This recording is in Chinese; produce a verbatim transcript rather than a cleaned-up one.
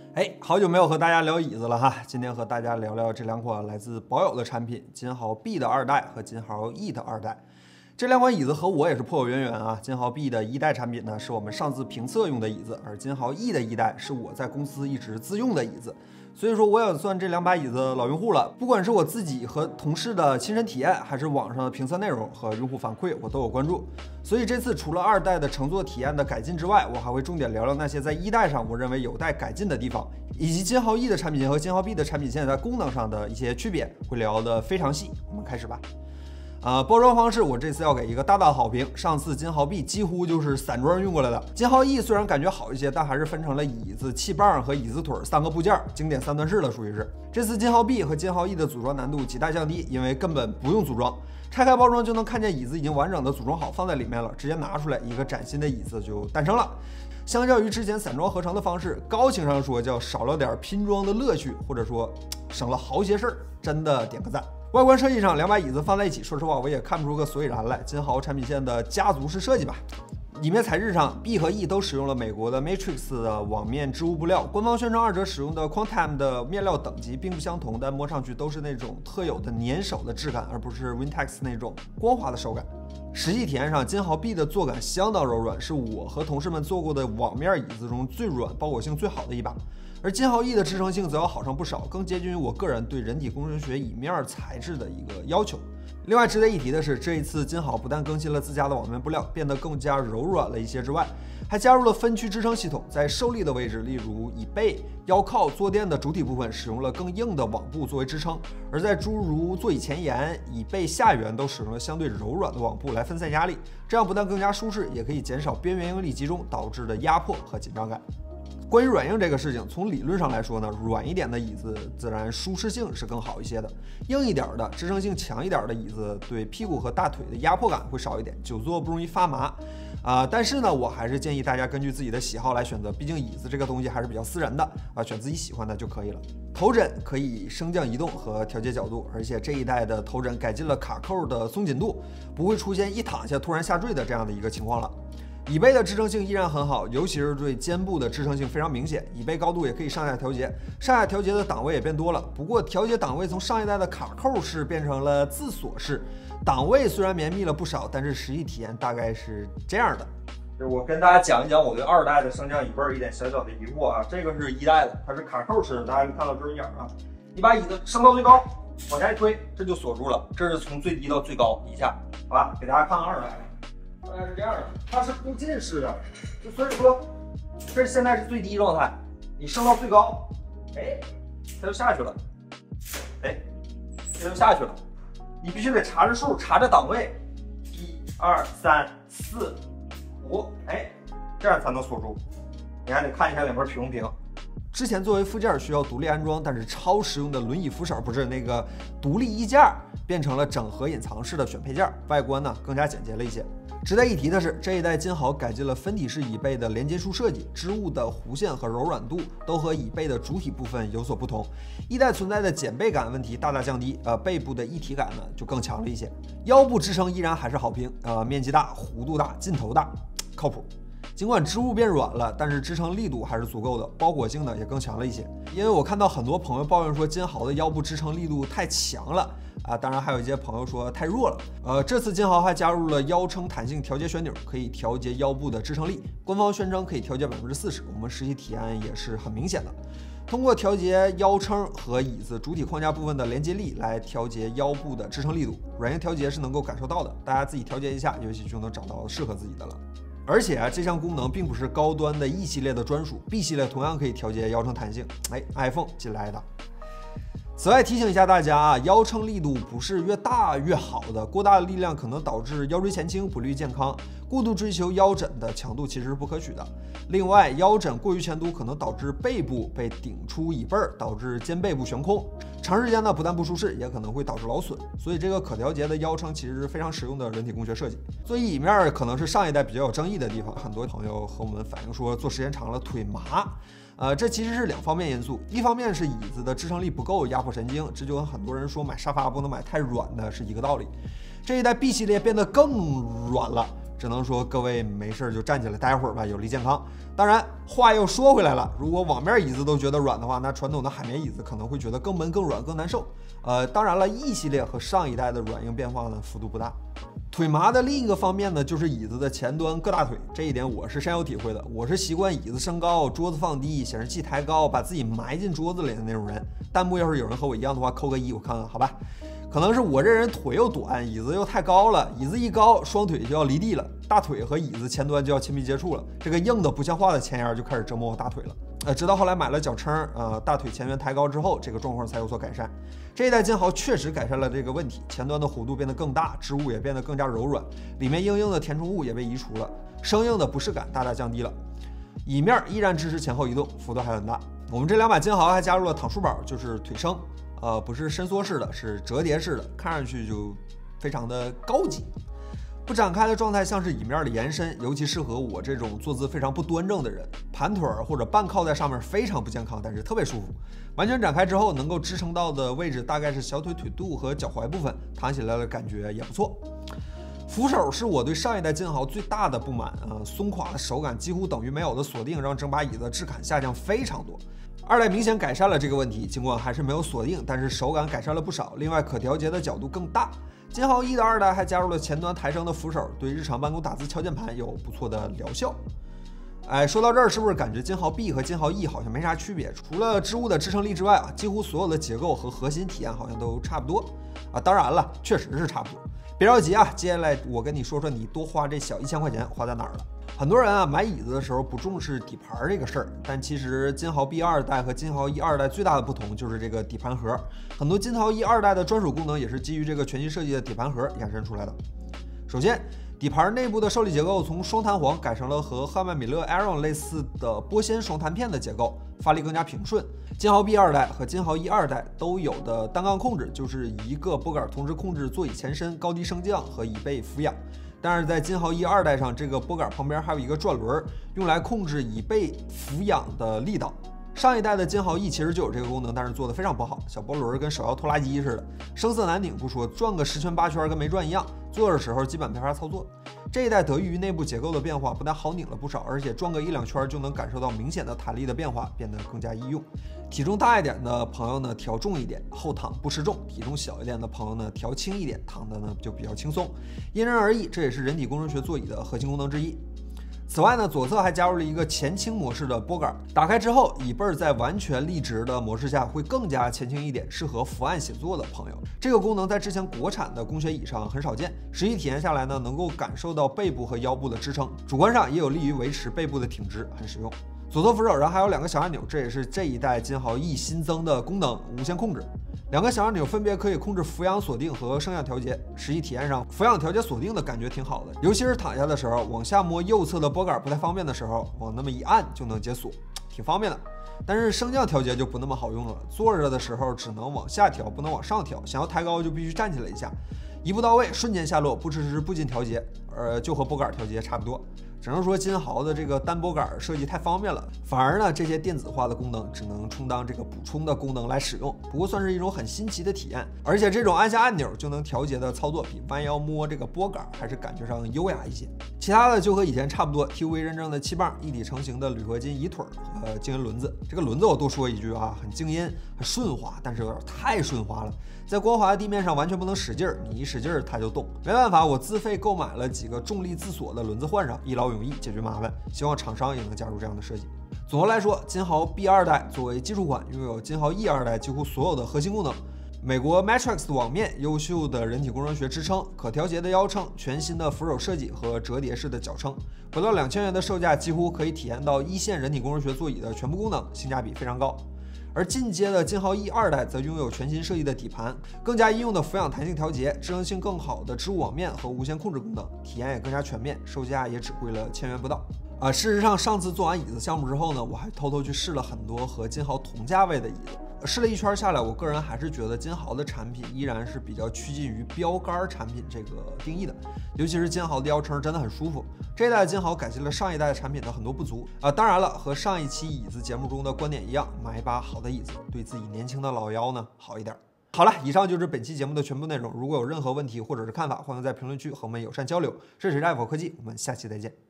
哎，好久没有和大家聊椅子了哈，今天和大家聊聊这两款来自保有的产品，金豪 B 的二代和金豪 E 的二代。这两款椅子和我也是颇有渊源啊。金豪 B 的一代产品呢，是我们上次评测用的椅子，而金豪 E 的一代是我在公司一直自用的椅子。所以说，我也算这两把椅子老用户了。不管是我自己和同事的亲身体验，还是网上的评测内容和用户反馈，我都有关注。所以这次除了二代的乘坐体验的改进之外，我还会重点聊聊那些在一代上我认为有待改进的地方，以及金豪 E 的产品线和金豪 B 的产品线在功能上的一些区别，会聊得非常细。我们开始吧。呃，包装方式我这次要给一个大大好评。上次金豪 B 几乎就是散装运过来的，金豪 E 虽然感觉好一些，但还是分成了椅子、气棒和椅子腿三个部件，经典三段式的属于是。这次金豪 B 和金豪 E 的组装难度极大降低，因为根本不用组装，拆开包装就能看见椅子已经完整的组装好放在里面了，直接拿出来，一个崭新的椅子就诞生了。相较于之前散装合成的方式，高情商说叫少了点拼装的乐趣，或者说省了好些事儿，真的点个赞。外观设计上，两把椅子放在一起，说实话我也看不出个所以然来。金豪产品线的家族式设计吧。里面材质上 ，B 和 E 都使用了美国的 Matrix 的网面织物布料，官方宣称二者使用的 Quantum 的面料等级并不相同，但摸上去都是那种特有的粘手的质感，而不是 Wintex 那种光滑的手感。实际体验上，金豪 B 的坐感相当柔软，是我和同事们坐过的网面椅子中最软、包裹性最好的一把。而金豪 E 的支撑性则要好上不少，更接近于我个人对人体工程学椅面材质的一个要求。另外值得一提的是，这一次金豪不但更新了自家的网面布料，变得更加柔软了一些之外，还加入了分区支撑系统，在受力的位置，例如椅背、腰靠、坐垫的主体部分，使用了更硬的网布作为支撑；而在诸如座椅前沿、椅背下缘都使用了相对柔软的网布来分散压力，这样不但更加舒适，也可以减少边缘应力集中导致的压迫和紧张感。关于软硬这个事情，从理论上来说呢，软一点的椅子自然舒适性是更好一些的，硬一点的、支撑性强一点的椅子对屁股和大腿的压迫感会少一点，久坐不容易发麻。啊、呃，但是呢，我还是建议大家根据自己的喜好来选择，毕竟椅子这个东西还是比较私人的啊、呃，选自己喜欢的就可以了。头枕可以升降移动和调节角度，而且这一代的头枕改进了卡扣的松紧度，不会出现一躺下突然下坠的这样的一个情况了。椅背的支撑性依然很好，尤其是对肩部的支撑性非常明显。椅背高度也可以上下调节，上下调节的档位也变多了。不过调节档位从上一代的卡扣式变成了自锁式，档位虽然绵密了不少，但是实际体验大概是这样的。就是我跟大家讲一讲我对二代的升降椅背一点小小的疑惑啊。这个是一代的，它是卡扣式的，大家可以看到这是眼啊。你把椅子升到最高，往下一推，这就锁住了。这是从最低到最高一下，好吧？给大家看看二代。大概是这样的，它是不进式的，就所以说，这现在是最低状态，你升到最高，哎，它就下去了，哎，它就下去了，你必须得查着数，查着档位，一、二、三、四、五，哎，这样才能锁住。你还得看一下两边平不平。之前作为附件需要独立安装，但是超实用的轮椅扶手不是那个独立衣架，变成了整合隐藏式的选配件，外观呢更加简洁了一些。值得一提的是，这一代金豪改进了分体式椅背的连接处设计，织物的弧线和柔软度都和椅背的主体部分有所不同。一代存在的减背感问题大大降低，呃，背部的一体感呢就更强了一些。腰部支撑依然还是好评，呃，面积大、弧度大、劲头大，靠谱。尽管织物变软了，但是支撑力度还是足够的，包裹性呢也更强了一些。因为我看到很多朋友抱怨说金豪的腰部支撑力度太强了啊，当然还有一些朋友说太弱了。呃，这次金豪还加入了腰撑弹性调节旋钮，可以调节腰部的支撑力。官方宣称可以调节百分之四十，我们实际体验也是很明显的。通过调节腰撑和椅子主体框架部分的连接力来调节腰部的支撑力度，软硬调节是能够感受到的，大家自己调节一下，也许就能找到适合自己的了。而且啊，这项功能并不是高端的 E 系列的专属 ，B 系列同样可以调节腰撑弹性。哎 ，iPhone 进来的。此外提醒一下大家啊，腰撑力度不是越大越好的，过大的力量可能导致腰椎前倾，不利于健康。过度追求腰枕的强度其实是不可取的。另外，腰枕过于前凸可能导致背部被顶出椅背，导致肩背部悬空。长时间呢，不但不舒适，也可能会导致劳损。所以这个可调节的腰撑其实是非常实用的人体工学设计。座椅椅面可能是上一代比较有争议的地方，很多朋友和我们反映说坐时间长了腿麻。呃，这其实是两方面因素，一方面是椅子的支撑力不够，压迫神经，这就跟很多人说买沙发不能买太软的是一个道理。这一代 B 系列变得更软了， 只能说各位没事就站起来待会儿吧，有利健康。当然，话又说回来了，如果网面椅子都觉得软的话，那传统的海绵椅子可能会觉得更闷、更软、更难受。呃，当然了 ，E 系列和上一代的软硬变化呢，幅度不大。腿麻的另一个方面呢，就是椅子的前端硌大腿，这一点我是深有体会的。我是习惯椅子升高，桌子放低，显示器抬高，把自己埋进桌子里的那种人。弹幕要是有人和我一样的话，扣个一，我看看，好吧？可能是我这人腿又短，椅子又太高了，椅子一高，双腿就要离地了，大腿和椅子前端就要亲密接触了，这个硬的不像话的前沿就开始折磨我大腿了。呃，直到后来买了脚撑，呃，大腿前缘抬高之后，这个状况才有所改善。这一代金豪确实改善了这个问题，前端的弧度变得更大，织物也变得更加柔软，里面硬硬的填充物也被移除了，生硬的不适感大大降低了。椅面依然支持前后移动，幅度还很大。我们这两把金豪还加入了躺书宝，就是腿升。呃，不是伸缩式的，是折叠式的，看上去就非常的高级。不展开的状态像是椅面的延伸，尤其适合我这种坐姿非常不端正的人，盘腿或者半靠在上面非常不健康，但是特别舒服。完全展开之后，能够支撑到的位置大概是小腿腿肚和脚踝部分，躺起来的感觉也不错。扶手是我对上一代金豪最大的不满啊，松垮的手感几乎等于没有的锁定，让整把椅子质感下降非常多。二代明显改善了这个问题，尽管还是没有锁定，但是手感改善了不少。另外，可调节的角度更大。金豪一的二代还加入了前端抬升的扶手，对日常办公打字敲键盘有不错的疗效。哎，说到这儿，是不是感觉金豪 B 和金豪 E 好像没啥区别？除了织物的支撑力之外啊，几乎所有的结构和核心体验好像都差不多啊。当然了，确实是差不多。别着急啊，接下来我跟你说说你多花这小一千块钱花在哪儿了。很多人啊买椅子的时候不重视底盘这个事儿，但其实金豪 B 二代和金豪 E 二代最大的不同就是这个底盘盒。很多金豪 E 二代的专属功能也是基于这个全新设计的底盘盒衍生出来的。首先，底盘内部的受力结构从双弹簧改成了和汉曼米勒 Aeron 类似的玻纤双弹片的结构，发力更加平顺。金豪 B 二代和金豪 E 二代都有的单杠控制，就是一个拨杆同时控制座椅前伸、高低升降和椅背俯仰。但是在金豪 E 二代上，这个拨杆旁边还有一个转轮，用来控制椅背俯仰的力道。上一代的金豪 E 其实就有这个功能，但是做的非常不好，小波轮跟手摇拖拉机似的，声色难顶不说，转个十圈八圈跟没转一样，坐的时候基本没法操作。这一代得益于内部结构的变化，不但好拧了不少，而且转个一两圈就能感受到明显的弹力的变化，变得更加易用。体重大一点的朋友呢调重一点，后躺不失重；体重小一点的朋友呢调轻一点，躺的呢就比较轻松，因人而异。这也是人体工程学座椅的核心功能之一。此外呢，左侧还加入了一个前倾模式的拨杆，打开之后，椅背在完全立直的模式下会更加前倾一点，适合伏案写作的朋友。这个功能在之前国产的工学椅上很少见，实际体验下来呢，能够感受到背部和腰部的支撑，主观上也有利于维持背部的挺直，很实用。左侧扶手上还有两个小按钮，这也是这一代金豪 E 新增的功能，无线控制。两个小按钮分别可以控制俯仰锁定和升降调节，实际体验上俯仰调节锁定的感觉挺好的，尤其是躺下的时候，往下摸右侧的拨杆不太方便的时候，往那么一按就能解锁，挺方便的。但是升降调节就不那么好用了，坐着的时候只能往下调，不能往上调，想要抬高就必须站起来一下，一步到位，瞬间下落，不支持步进调节，呃，就和拨杆调节差不多。只能说金豪的这个单拨杆设计太方便了，反而呢这些电子化的功能只能充当这个补充的功能来使用，不过算是一种很新奇的体验。而且这种按下按钮就能调节的操作，比弯腰摸这个拨杆还是感觉上优雅一些。其他的就和以前差不多 ，T U V 认证的气棒，一体成型的铝合金椅腿和静音轮子。这个轮子我多说一句啊，很静音，很顺滑，但是有点太顺滑了，在光滑的地面上完全不能使劲儿，你一使劲儿它就动。没办法，我自费购买了几个重力自锁的轮子换上，一劳永逸，解决麻烦。希望厂商也能加入这样的设计。总的来说，金豪 B 二代作为基础款，拥有金豪 E 二代几乎所有的核心功能。美国 Matrix 的网面，优秀的人体工程学支撑，可调节的腰撑，全新的扶手设计和折叠式的脚撑，不到两千元的售价，几乎可以体验到一线人体工程学座椅的全部功能，性价比非常高。而进阶的金豪 E 二代则拥有全新设计的底盘，更加应用的俯仰弹性调节，支撑性更好的织物网面和无线控制功能，体验也更加全面，售价也只贵了千元不到。啊，事实上，上次做完椅子项目之后呢，我还偷偷去试了很多和金豪同价位的椅子。试了一圈下来，我个人还是觉得金豪的产品依然是比较趋近于标杆产品这个定义的，尤其是金豪的腰撑真的很舒服。这一代金豪改进了上一代产品的很多不足啊，当然了，和上一期椅子节目中的观点一样，买一把好的椅子，对自己年轻的老腰呢好一点。 好了，以上就是本期节目的全部内容。如果有任何问题或者是看法，欢迎在评论区和我们友善交流。这是 Apple 科技，我们下期再见。